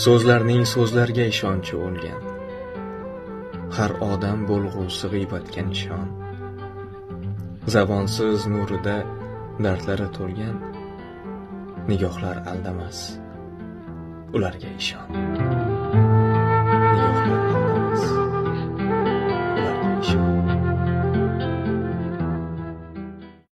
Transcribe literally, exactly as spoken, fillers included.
So'zlarning so'zlarga ishonchi o'lgan. Har odam bo'lg'usi g'iybatga nishon. Zabonsiz nurida dardlari to'lgan. Nigohlar aldamas, ularga ishon.